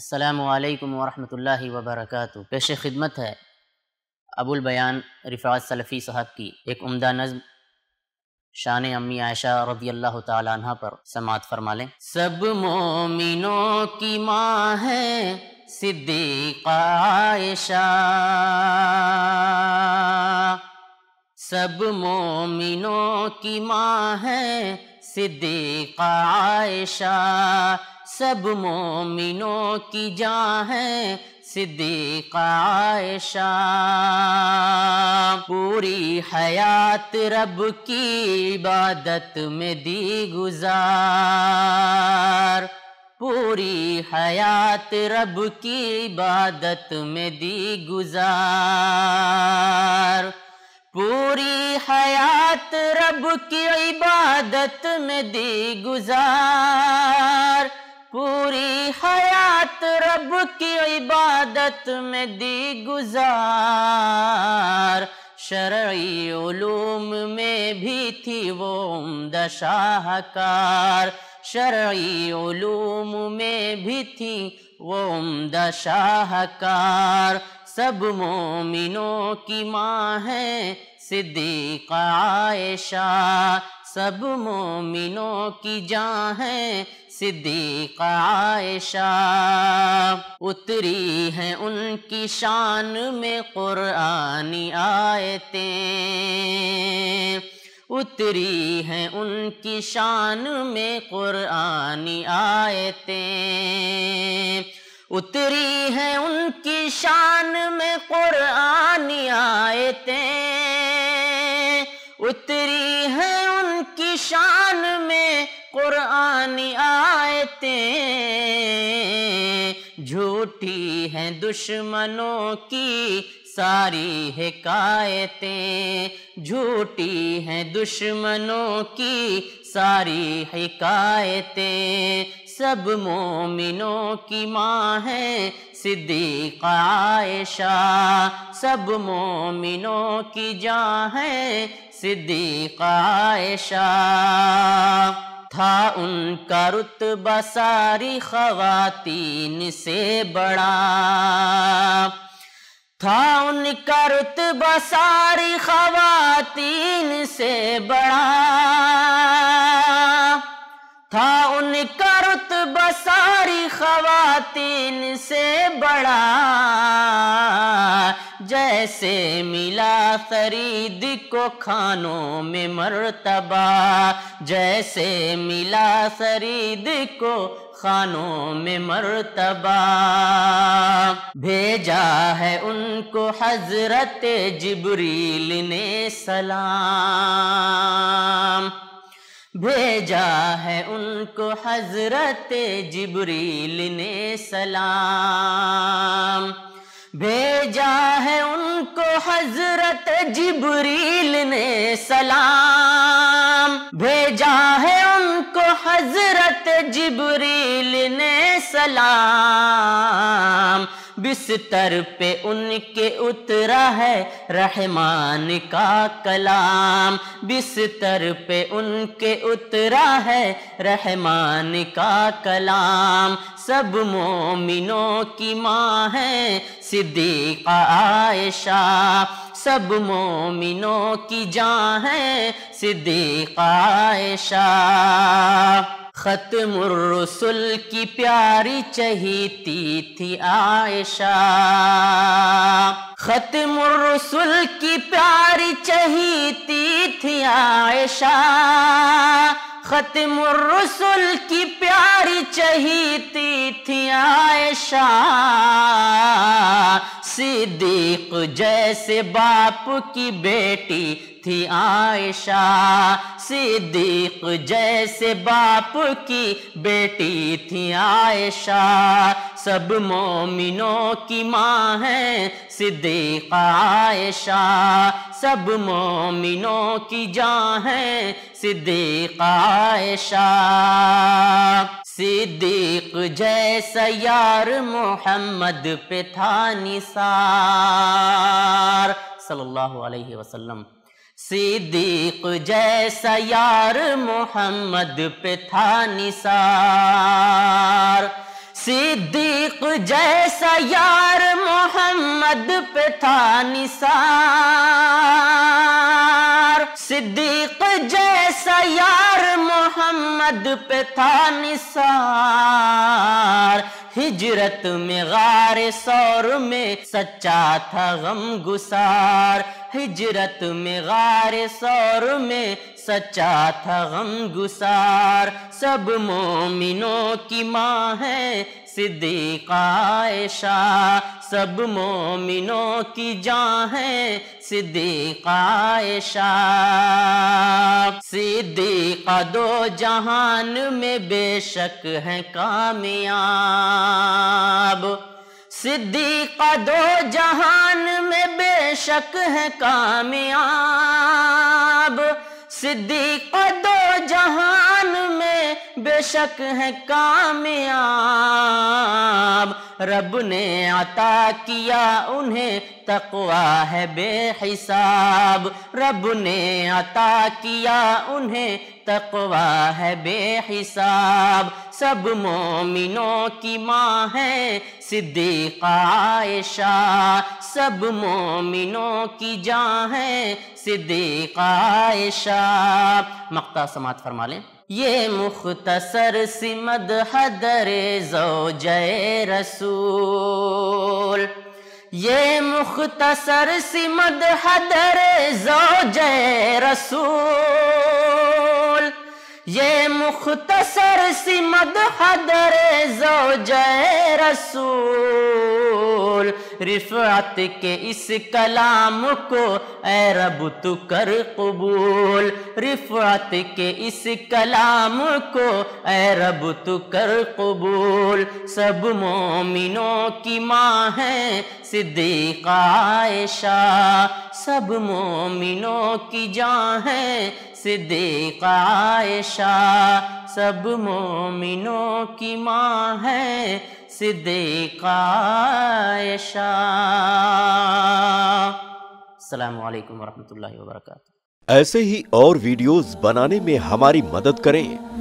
السلام علیکم ورحمۃ اللہ وبرکاتہ۔ پیش خدمت ہے ابو البیان رفعت سلفی صاحب کی ایک عمدہ نظم شان امی عائشہ رضی اللہ تعالی عنہ پر سماعت فرما لیں۔ سب مومنوں کی ماں ہے صدیقہ عائشہ، سب مومنوں کی ماں ہے صدیقہ عائشہ، سب مومنوں کی جاں ہے صدیقہ عائشہ، پوری حیات رب کی عبادت میں دی گزار، پوری حیات رب کی عبادت میں دی گزار، پوری حیات رب کی عبادت میں دی گزار، پوری حیات رب کی عبادت میں دی گزار، شرعی علوم میں بھی تھی وہ عمدہ شاہکار، شرعی علوم میں بھی تھی وہ عمدہ شاہکار، سب مومنوں کی ماں ہے صدیقہ عائشہ، سب مومنوں کی جاں ہے صدیقہ عائشہ، اتری ہیں ان کی شان میں قرآنی آیتیں، اتری ہیں ان کی شان میں قرآنی آیتیں، اتری ہیں ان کی شان میں قرآنی آیتیں، اتری ہیں ان کی شان میں قرآنی آیتیں، جھوٹی ہیں دشمنوں کی ساری حکایتیں، جھوٹی ہیں دشمنوں کی ساری حکایتیں، سب مومنوں کی ماں ہے صدیقہ عائشہ، سب مومنوں کی جاں ہے صدیقہ عائشہ، تھا ان کا رتبہ ساری خواتین سے بڑا، تھا ان کا رتبہ ساری خواتین سے بڑا، تھا ان کا رتبہ ساری خواتین سے بڑا، جیسے ملا فرید کو کھانوں میں مرتبہ، جیسے ملا فرید کو خانوں میں مرتبہ، بھیجا ہے ان کو حضرت جبریل نے سلام، بھیجا ہے ان کو حضرت جبریل نے سلام، بھیجا ہے ان کو حضرت جبریل نے سلام، بھیجا ہے ان کو حضرت جبریل نے سلام، بستر پہ ان کے اترا ہے رحمان کا کلام، بستر پہ ان کے اترا ہے رحمان کا کلام، سب مومنوں کی ماں ہے صدیقہ عائشہ، سب مومنوں کی جاں ہے صدیقہ عائشہ، ختم الرسل کی پیاری چہیتی تھی عائشہ، ختم الرسل کی پیاری چہیتی تھی عائشہ، ختم الرسل کی پیاری چہیتی تھی عائشہ، صدیق جیسے باپ کی بیٹی تھی عائشہ، صدیق جیسے باپ کی بیٹی تھی عائشہ، سب مومنوں کی ماں ہے صدیقہ عائشہ، سب مومنوں کی جاں ہے صدیقہ عائشہ، صدیق جیسا یار محمد پہ تھا نثار صلی اللہ علیہ وسلم، صدیق جیسا یار محمد پہ تھا نثار، صدیق جیسا یار محمد پہ تھا نثار، صدیق جیسا یار محمد پہ تھا نثار، ہجرت میں غار ثور میں سچا تھا غم گسار، ہجرت میں غار ثور میں سچا تھا غم گسار، سب مومنوں کی ماں ہے صدیقہ عائشہ، سب مومنوں کی جاں ہے صدیقہ عائشہ، صدیقہ دو جہان میں بے شک ہے کامیاب، صدیقہ دو جہان میں بے شک ہے کامیاب، صدیقہ دو جہان میں بے شک ہے کامیاب، رب نے عطا کیا انہیں تقویٰ ہے بے حساب، رب نے عطا کیا انہیں تقویٰ ہے بے حساب، سب مومنوں کی ماں ہے صدیقہ عائشہ، سب مومنوں کی جاں ہے صدیقہ عائشہ۔ مقطع سماعت فرما لیں۔ یہ مختصر سی مدح در زوجہ رسول، یہ مختصر سی مدح در زوجہ رسول، یہ مختصر سی مدح در زوجہ رسول، رفعت کے اس کلام کو اے رب تو کر قبول، رفعت کے اس کلام کو اے رب تو کر قبول، سب مومنوں کی ماں ہے صدیقہ عائشہ، سب مومنوں کی جاں ہے صدیقہ عائشہ، سب مومنوں کی ماں ہے صدیقہ عائشہ۔ السلام علیکم ورحمۃ اللہ وبرکاتہ۔ ایسے ہی اور ویڈیوز بنانے میں ہماری مدد کریں